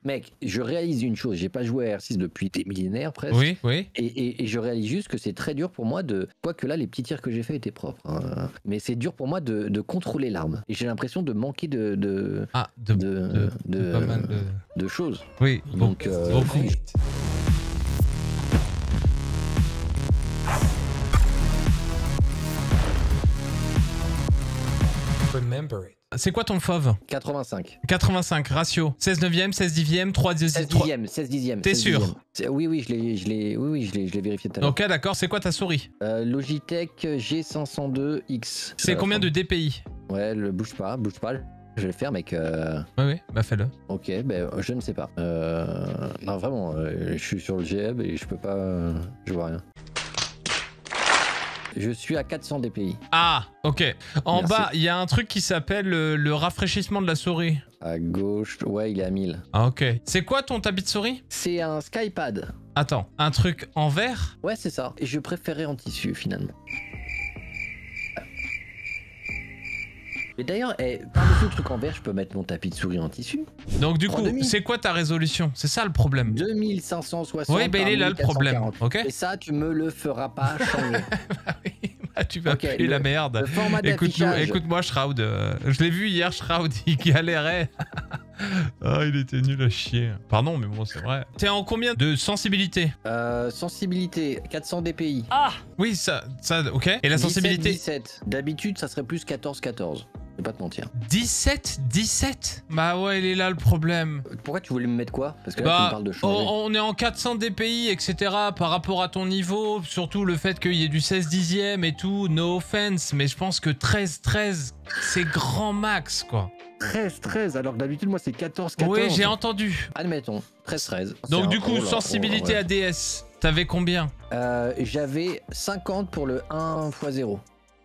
Mec, je réalise une chose, j'ai pas joué à R6 depuis des millénaires presque. Oui, oui. Et je réalise juste que c'est très dur pour moi de... Quoique là, les petits tirs que j'ai faits étaient propres. Hein. Mais c'est dur pour moi de contrôler l'arme. Et j'ai l'impression de manquer de pas mal de choses. Oui, donc... beaucoup. C'est quoi ton FOV? 85. 85, ratio. 16 neuvième, 16 dixième, 3 dixième. 16 dixième. T'es sûr? Oui, je l'ai vérifié tout à l'heure. Ok, d'accord. C'est quoi ta souris? Logitech G502X. C'est combien de DPI? Ouais, bouge pas. Je vais le faire, mec. Oui, bah fais-le. Ok, ben je ne sais pas. Non, vraiment, je suis sur le GHub et je peux pas... je vois rien. Je suis à 400 DPI. Ah, ok. En Merci. bas, il y a un truc qui s'appelle le rafraîchissement de la souris. À gauche, ouais, il est à 1000. Ah, ok. C'est quoi ton tapis de souris? C'est un Skypad. Attends, un truc en verre? Ouais, c'est ça. Et je préférais en tissu, finalement. Et d'ailleurs, par-dessus le truc en verre, je peux mettre mon tapis de souris en tissu. Donc du coup, c'est quoi ta résolution? C'est ça le problème. 2560. Oui, bah il est là le problème, ok? Et ça, tu me le feras pas changer. Bah oui, bah tu vas puer la merde. Le format d'affichage. Écoute-moi, Shroud. Je l'ai vu hier, Shroud, il galérait. Ah, il était nul à chier. Pardon, mais bon, c'est vrai. T'es en combien de sensibilité? Sensibilité, 400 DPI. Ah oui, ça, ok. Et la sensibilité? 17. D'habitude, ça serait plus 14. Je vais pas te mentir. 17? Bah ouais, il est là le problème. Pourquoi tu voulais me mettre quoi? Parce que là, tu me parles de changer. On est en 400 DPI, etc. par rapport à ton niveau. Surtout le fait qu'il y ait du 16 dixième et tout. No offense, mais je pense que 13, c'est grand max, quoi. 13, alors que d'habitude, moi, c'est 14. Oui, j'ai entendu. Admettons, 13. Donc du coup, sensibilité ADS, t'avais combien? J'avais 50 pour le 1x0.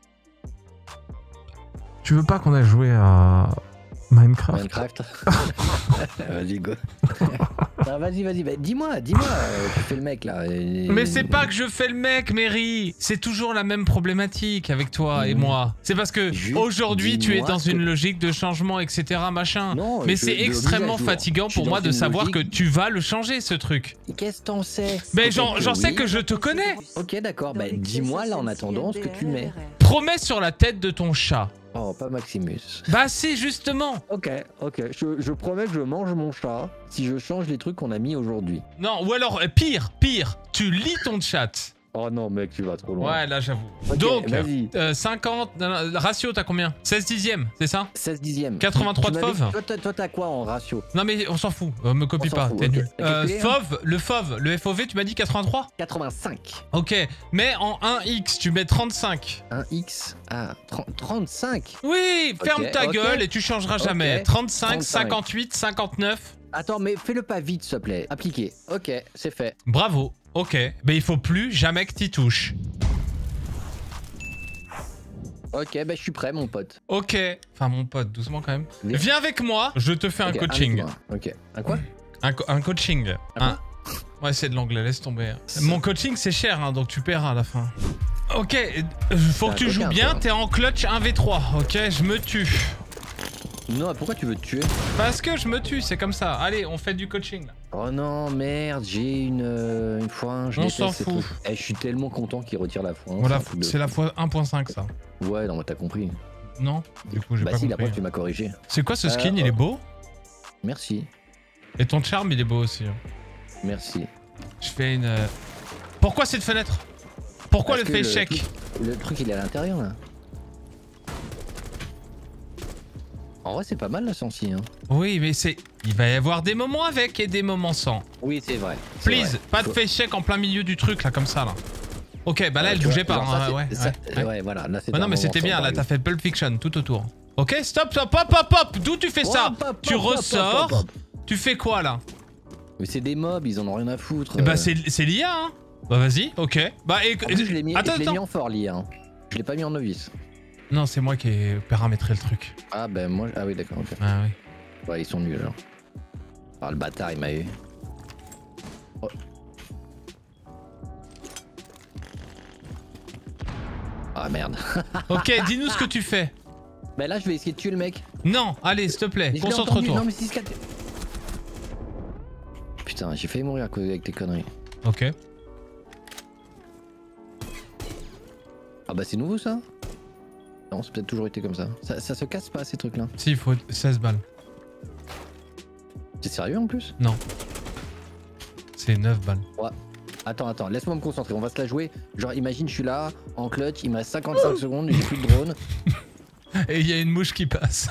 Tu veux pas qu'on aille jouer à Minecraft. Vas-y, go. Vas-y. Bah, dis-moi, tu fais le mec là. Mais c'est pas que je fais le mec, Mary. C'est toujours la même problématique avec toi et moi. C'est parce que aujourd'hui, tu es dans une logique de changement, etc. machin. Non, mais c'est extrêmement fatigant pour moi de savoir que tu vas le changer, ce truc. Qu'est-ce que t'en sais? Mais j'en sais que je te connais. Ok, d'accord. Bah, dis-moi là en attendant ce que tu mets. Promets sur la tête de ton chat. Oh, pas Maximus. Bah si, justement. Ok. Je promets que je mange mon chat si je change les trucs qu'on a mis aujourd'hui. Non, ou alors, pire, tu lis ton chat. Oh non, mec, tu vas trop loin. Ouais, là, j'avoue. Okay, donc, 50... ratio, t'as combien? 16 dixième, c'est ça? 16 dixième. 83 de FOV. Toi, t'as quoi en ratio? Non, mais on s'en fout. Me copie pas, t'es nul. FOV, le FOV, tu m'as dit 83? 85. Ok, mais en 1x, tu mets 35. 1x? Ah, 35? Oui, ferme ta gueule et tu changeras jamais. 35, 58, 59. Attends, mais fais-le pas vite, s'il te plaît. Appliqué. Ok, c'est fait. Bravo. Ok, mais il faut plus jamais que t'y touches. Ok, bah je suis prêt, mon pote. Ok. Enfin, mon pote, doucement quand même. Viens avec moi, je te fais un coaching. Ok. Un quoi? Un coaching. Ouais, c'est de l'anglais, laisse tomber. Mon coaching, c'est cher, hein, donc tu paieras à la fin. Ok, faut que tu joues bien, t'es en clutch 1v3, ok? Je me tue. Non, pourquoi tu veux te tuer? Parce que je me tue, c'est comme ça. Allez, on fait du coaching là. Oh non, merde, j'ai une fois. On s'en fout. Je suis tellement content qu'il retire la fois. Voilà, c'est la fois 1.5 ça. Ouais, non, mais t'as compris. Non, du coup, j'ai pas compris. Bah si, la tu m'as corrigé. C'est quoi ce skin? Il est beau? Merci. Et ton charme, il est beau aussi. Merci. Je fais une... Pourquoi cette fenêtre? Pourquoi le fait échec? Le truc, il est à l'intérieur là. En vrai, c'est pas mal la sensi. Hein. Oui, mais c'est... Il va y avoir des moments avec et des moments sans. Oui, c'est vrai. Please, pas de fait check en plein milieu du truc, là, comme ça, là. Ok, bah là, elle bougeait pas. Hein, ouais, voilà. Là, non, mais c'était bien, là, t'as fait Pulp Fiction tout autour. Ok, stop, hop. D'où tu fais ça? Tu ressors. Tu fais quoi, là? Mais c'est des mobs, ils en ont rien à foutre. Bah, c'est l'IA, hein. Bah, vas-y, ok. Bah, et... je l'ai mis en fort, l'IA. Hein. Je l'ai pas mis en novice. Non, c'est moi qui ai paramétré le truc. Ah, ben moi... Ah oui, d'accord, ok. Ah oui. Ouais, ils sont nuls, alors. Ah, le bâtard, il m'a eu. Oh. Ah, merde. Ok, dis-nous ce que tu fais. Bah là, je vais essayer de tuer le mec. Non, allez, s'il te plaît, concentre-toi. Non, mais c'est putain, j'ai failli mourir à cause avec tes conneries. Ok. Ah bah c'est nouveau ça? Non, c'est peut-être toujours été comme ça. Ça se casse pas ces trucs là. Si, il faut 16 balles. T'es sérieux en plus? Non. C'est 9 balles. Ouais. Attends, laisse-moi me concentrer, on va se la jouer. Genre imagine je suis là, en clutch, il me reste 55 secondes, j'ai plus de drone. Et il y a une mouche qui passe.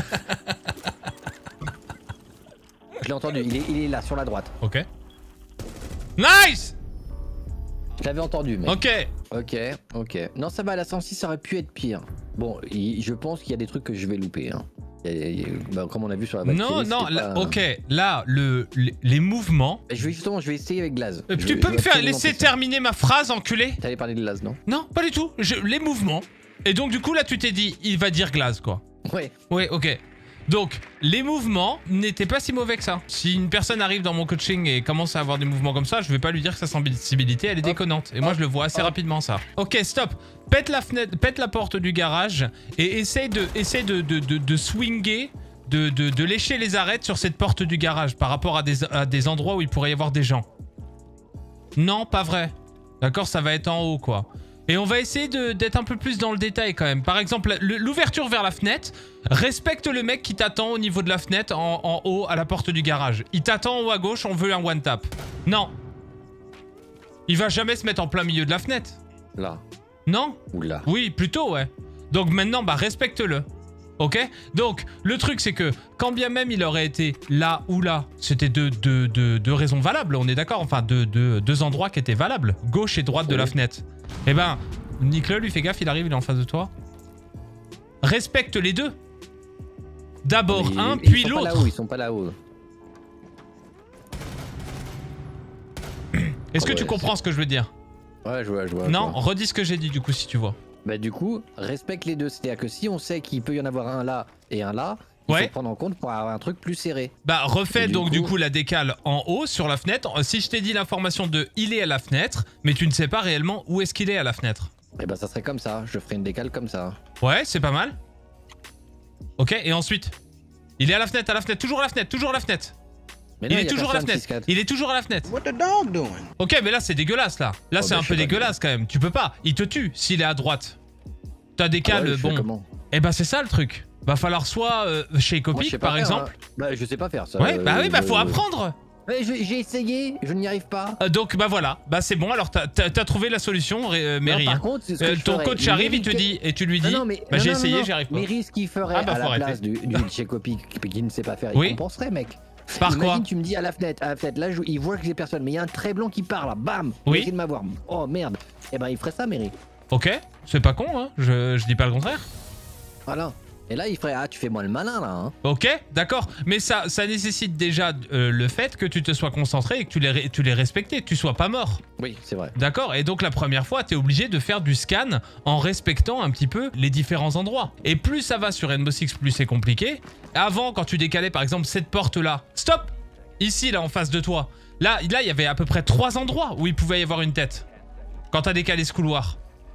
Je l'ai entendu, il est là, sur la droite. Ok. Nice! Je l'avais entendu, mec. Ok. Ok. Non, ça va, la 106, ça aurait pu être pire. Bon, je pense qu'il y a des trucs que je vais louper. Hein. Bah, comme on a vu sur la vague Non, télé, non, pas... ok. Là, les mouvements... Je vais essayer avec Glaze. Tu peux me faire laisser terminer ma phrase, enculé? T'allais parler de Glaze, non? Non, pas du tout. Les mouvements. Et donc, du coup, là, tu t'es dit, il va dire glace, quoi. Ouais. Ouais, ok. Donc, les mouvements n'étaient pas si mauvais que ça. Si une personne arrive dans mon coaching et commence à avoir des mouvements comme ça, je vais pas lui dire que sa sensibilité, elle est déconnante. Et moi, je le vois assez rapidement, ça. Ok, stop. Pète la fenêtre, pète la porte du garage et essaye de swinger, de lécher les arêtes sur cette porte du garage par rapport à des endroits où il pourrait y avoir des gens. Non, pas vrai. D'accord, ça va être en haut, quoi. Et on va essayer d'être un peu plus dans le détail quand même. Par exemple, l'ouverture vers la fenêtre, respecte le mec qui t'attend au niveau de la fenêtre en haut à la porte du garage. Il t'attend en haut à gauche, on veut un one tap. Non. Il va jamais se mettre en plein milieu de la fenêtre. Là. Non? Ou là. Oui, plutôt, ouais. Donc maintenant, bah respecte-le. Ok? Donc, le truc, c'est que quand bien même il aurait été là ou là, c'était deux raisons valables, on est d'accord? Enfin, deux endroits qui étaient valables. Gauche et droite de la fenêtre. Eh ben, nique-le, lui, fais gaffe, il arrive, il est en face de toi. Respecte les deux. D'abord un, puis l'autre. Ils sont pas là-haut. Est-ce que tu comprends ce que je veux dire? Ouais, je vois. Non, redis ce que j'ai dit, du coup, si tu vois. Bah du coup, respecte les deux. C'est-à-dire que si on sait qu'il peut y en avoir un là et un là, il faut prendre en compte pour avoir un truc plus serré. Bah refais donc du coup la décale en haut sur la fenêtre. Si je t'ai dit l'information de il est à la fenêtre, mais tu ne sais pas réellement où est-ce qu'il est à la fenêtre. Et bah ça serait comme ça, je ferai une décale comme ça. Ouais, c'est pas mal. Ok, et ensuite? Il est à la fenêtre, toujours à la fenêtre, toujours à la fenêtre. Mais non, il est toujours à la fenêtre. Il est toujours à la fenêtre. What the dog doing? Ok, mais là c'est dégueulasse là. Là c'est un peu dégueulasse quand même. Tu peux pas. Il te tue s'il est à droite. T'as des cales, bon. Et bah c'est ça le truc. Va falloir soit chez Copic par exemple. Hein. Bah je sais pas faire ça. Ouais, bah oui, bah faut apprendre. Ouais, j'ai essayé, je n'y arrive pas. Donc bah voilà, bah c'est bon, alors t'as trouvé la solution, Mary. Par contre, ton coach arrive, il te dit, et tu lui dis, bah j'ai essayé, j'y arrive pas. Mary, ce qu'il ferait à la place du chez Copic qui ne sait pas faire, il compenserait, mec. Par quoi? Imagine, tu me dis à la fenêtre, là il voit que j'ai personne, mais il y a un trait blanc qui part là, bam, il essaie de m'avoir. Oh merde. Et ben il ferait ça, Mary. Ok, c'est pas con, hein, je dis pas le contraire. Voilà. Et là, il ferait, ah, tu fais moi le malin, là. Hein. Ok, d'accord. Mais ça nécessite déjà le fait que tu te sois concentré et que tu les respecté, que tu sois pas mort. Oui, c'est vrai. D'accord. Et donc, la première fois, tu es obligé de faire du scan en respectant un petit peu les différents endroits. Et plus ça va sur Rainbow Six, plus c'est compliqué. Avant, quand tu décalais, par exemple, cette porte-là, stop! Ici, là, en face de toi. Là, il y avait à peu près 3 endroits où il pouvait y avoir une tête. Quand t'as décalé ce couloir.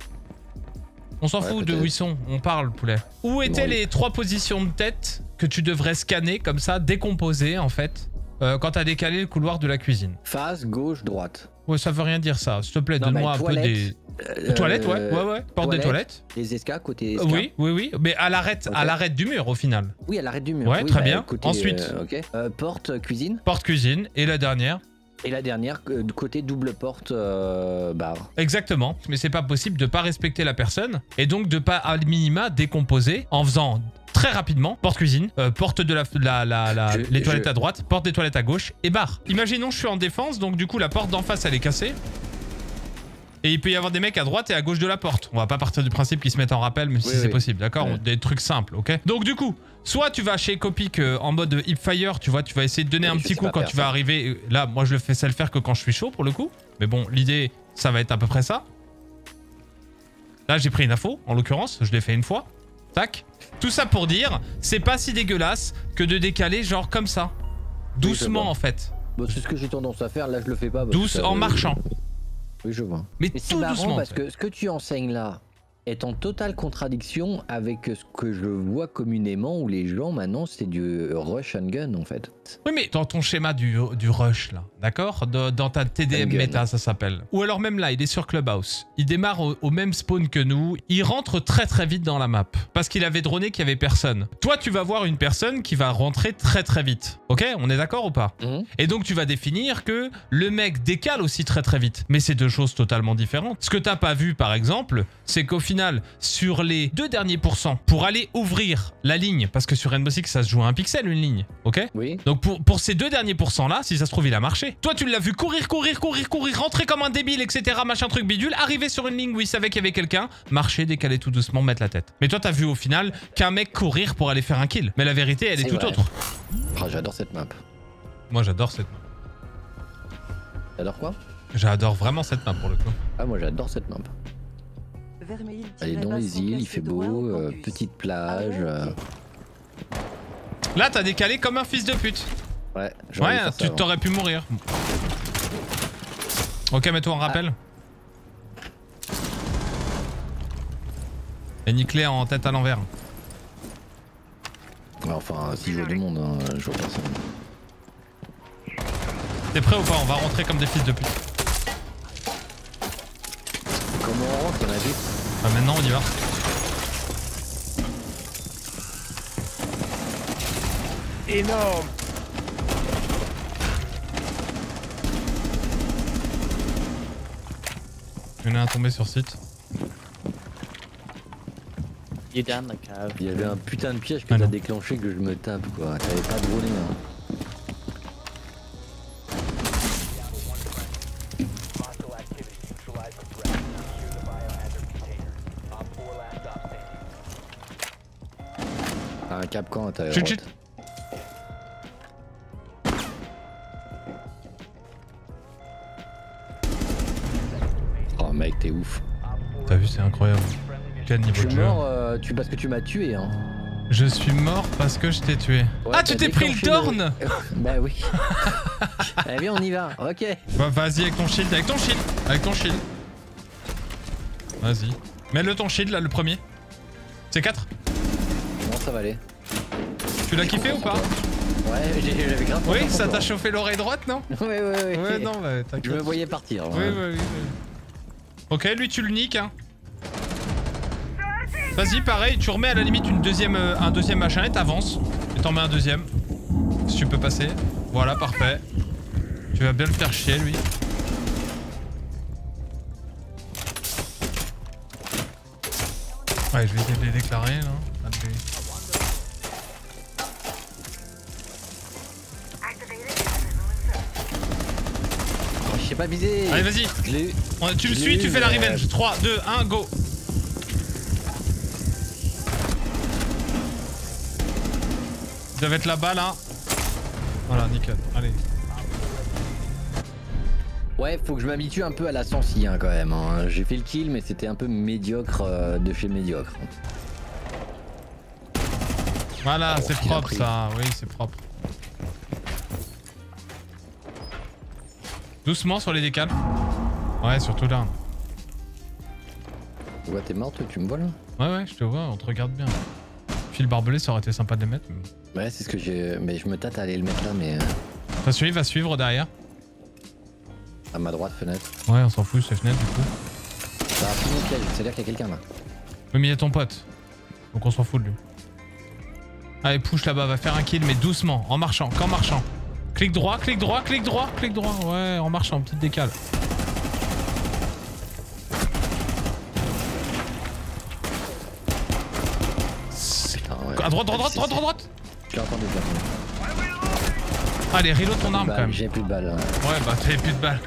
On s'en fout de où ils sont, on parle, poulet. Où étaient les 3 positions de tête que tu devrais scanner, comme ça, décomposer, en fait, quand t'as décalé le couloir de la cuisine? Face, gauche, droite. Ouais, ça veut rien dire, ça. S'il te plaît, donne-moi un peu des... Toilettes, ouais. Porte des toilettes. Les escas, côté escas. Oui. Mais à l'arête du mur, au final. Oui, à l'arête du mur. Ouais, très bien. Côté, ensuite. Porte, cuisine. Porte, cuisine. Et la dernière? Et la dernière, côté double porte barre. Exactement, mais c'est pas possible de pas respecter la personne et donc de pas à minima décomposer en faisant très rapidement porte cuisine, porte de les toilettes à droite, porte des toilettes à gauche et barre. Imaginons je suis en défense, donc du coup la porte d'en face elle est cassée. Et il peut y avoir des mecs à droite et à gauche de la porte. On va pas partir du principe qu'ils se mettent en rappel, même si c'est possible, d'accord? Des trucs simples, ok? Donc du coup, soit tu vas chez Copic en mode hipfire, tu vois, tu vas essayer de donner un petit coup quand tu vas arriver. Là, moi je sais le faire que quand je suis chaud pour le coup. Mais bon, l'idée, ça va être à peu près ça. Là, j'ai pris une info, en l'occurrence, je l'ai fait une fois. Tac. Tout ça pour dire, c'est pas si dégueulasse que de décaler genre comme ça. Doucement en fait. Bah, c'est ce que j'ai tendance à faire, là je le fais pas. Douce en marchant. Oui, je vois. Mais c'est tout marrant doucement. Parce que ce que tu enseignes là est en totale contradiction avec ce que je vois communément où les gens maintenant c'est du rush and gun en fait. vite. Oui, mais dans ton schéma du rush, là, d'accord, dans ta TDM méta, ça s'appelle. Ou alors même là, il est sur Clubhouse. Il démarre au même spawn que nous. Il rentre très très vite dans la map. Parce qu'il avait droné qu'il y avait personne. Toi, tu vas voir une personne qui va rentrer très très vite. Ok, on est d'accord ou pas? Et donc, tu vas définir que le mec décale aussi très très vite. Mais c'est deux choses totalement différentes. Ce que t'as pas vu, par exemple, c'est qu'au final, sur les 2 derniers pourcents, pour aller ouvrir la ligne, parce que sur Rainbow Six, ça se joue à un pixel, une ligne, ok? Oui. Donc pour ces 2 derniers pourcents là, si ça se trouve, il a marché. Toi, tu l'as vu courir, rentrer comme un débile, etc., machin truc bidule, arriver sur une ligne où il savait qu'il y avait quelqu'un, marcher, décaler tout doucement, mettre la tête. Mais toi, t'as vu au final qu'un mec courir pour aller faire un kill. Mais la vérité, elle est tout autre. Oh, j'adore cette map. Moi, j'adore cette map. T'adores quoi? J'adore vraiment cette map pour le coup. Ah, moi j'adore cette map. Allez, dans les îles, il fait beau, petite plage. Là, t'as décalé comme un fils de pute. Ouais, tu t'aurais pu mourir. Ok, mets-toi en rappel. Et nique-les en tête à l'envers. Enfin, si je vois du monde, hein, je vois personne. T'es prêt ou pas? On va rentrer comme des fils de pute. Comment on rentre, on a vu? Ah, maintenant, on y va. Énorme. Il y en a un tombé sur site. Il est down la cave. Il y avait un putain de piège que t'as déclenché que je me tape quoi. T'avais pas droné hein. Un cap quand t'as chut. Oh mec t'es ouf. T'as vu c'est incroyable. Quel niveau de jeu. Je suis mort parce que tu m'as tué hein. Je suis mort parce que je t'ai tué. Ouais, ah tu t'es pris le Dorn. Bah oui. Allez viens on y va, ok. Bah, vas-y avec ton shield, avec ton shield. Vas-y. Mets-le ton shield là le premier. C'est 4. Non ça va aller. Tu l'as kiffé ou pas? Ouais j'avais grave. Oui ça t'a chauffé l'oreille droite non? Ouais. Ouais non bah t'inquiète. Je me voyais partir. Oui. Ok lui tu le niques hein. Vas-y pareil tu remets à la limite un deuxième machin et t'avances. Et t'en mets un deuxième. Si tu peux passer. Voilà parfait. Tu vas bien le faire chier lui. Ouais je vais essayer de les déclarer là. Je sais pas viser. Allez vas-y. Tu le suis, tu fais la revenge. 3, 2, 1, go. Ils doivent être là-bas là. Voilà, nickel. Allez. Ouais, faut que je m'habitue un peu à la sensi hein, quand même. Hein. J'ai fait le kill, mais c'était un peu médiocre de chez médiocre. Voilà, c'est propre ça. Oui, c'est propre. Doucement sur les décales. Ouais, surtout là. Ouais, t'es mort toi, tu me vois là? Ouais, je te vois, on te regarde bien. Fil barbelé, ça aurait été sympa de les mettre. Mais... Ouais, c'est ce que j'ai. Mais je me tâte à aller le mettre là, mais. T'as suivi, va suivre derrière. À ma droite, fenêtre. Ouais, on s'en fout, c'est fenêtre du coup. Ça a pris mon piège, c'est-à-dire qu'il y a quelqu'un là. Oui, mais il y a ton pote. Donc on s'en fout de lui. Allez, push là-bas, va faire un kill, mais doucement, en marchant, qu'en marchant. Clic droit, clic droit, clic droit, clic droit. Ouais, en marchant, petite décale. Putain, ouais. À droite, droite. Je l'ai entendu, Allez, reload ton arme quand même. J'ai plus de balles. Ouais, bah t'avais plus de balles.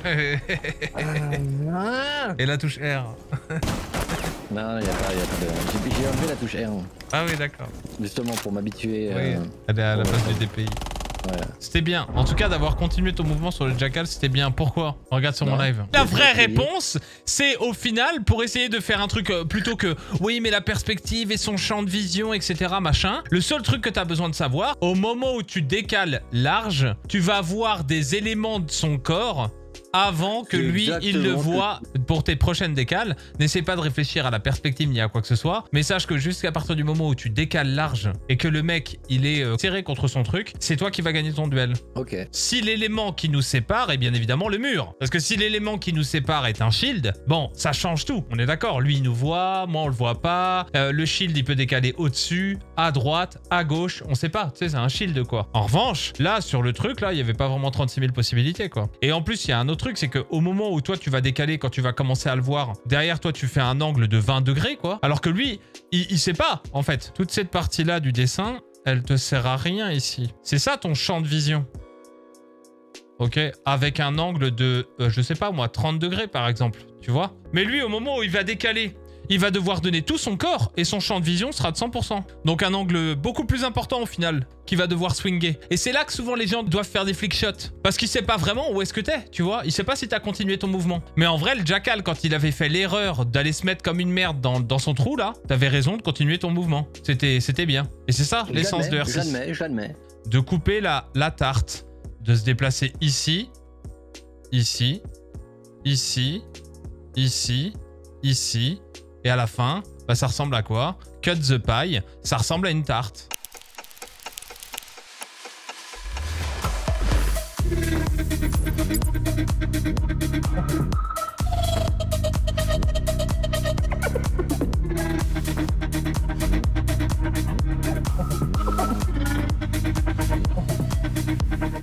Et la touche R. Non, y'a pas de... J'ai enlevé la touche R. Ah oui, d'accord. Justement pour m'habituer. Oui, elle est à la place du DPI. Ouais. C'était bien. En tout cas, d'avoir continué ton mouvement sur le Jackal, c'était bien. Pourquoi? Regarde sur mon live. La vraie réponse, c'est au final, pour essayer de faire un truc plutôt que oui, mais la perspective et son champ de vision, etc. machin. Le seul truc que tu as besoin de savoir, au moment où tu décales large, tu vas voir des éléments de son corps avant que lui, il le voit pour tes prochaines décales. N'essaie pas de réfléchir à la perspective ni à quoi que ce soit, mais sache que jusqu'à partir du moment où tu décales large et que le mec, il est serré contre son truc, c'est toi qui vas gagner ton duel. Ok. Si l'élément qui nous sépare est bien évidemment le mur. Parce que si l'élément qui nous sépare est un shield, bon, ça change tout. On est d'accord, lui il nous voit, moi on le voit pas. Le shield il peut décaler au-dessus, à droite, à gauche, on sait pas. Tu sais, c'est un shield quoi. En revanche, là sur le truc, là, il y avait pas vraiment 36 000 possibilités quoi. Et en plus, il y a un autre truc, c'est qu'au moment où toi tu vas décaler, quand tu vas commencer à le voir, derrière toi tu fais un angle de 20 degrés quoi. Alors que lui, il sait pas en fait. Toute cette partie-là du dessin, elle te sert à rien ici. C'est ça ton champ de vision. Ok, avec un angle de, je sais pas moi, 30 degrés par exemple, tu vois. Mais lui, au moment où il va décaler, il va devoir donner tout son corps et son champ de vision sera de 100%. Donc un angle beaucoup plus important au final, qui va devoir swinger. Et c'est là que souvent les gens doivent faire des flick shots. Parce qu'il sait pas vraiment où est-ce que t'es, tu vois. Il sait pas si t'as continué ton mouvement. Mais en vrai, le Jackal, quand il avait fait l'erreur d'aller se mettre comme une merde dans son trou là, t'avais raison de continuer ton mouvement. C'était bien. Et c'est ça l'essence de R6. J'admets. De couper la tarte. De se déplacer ici, ici, ici, ici, ici. Et à la fin, bah, ça ressemble à quoi? Cut the pie, ça ressemble à une tarte.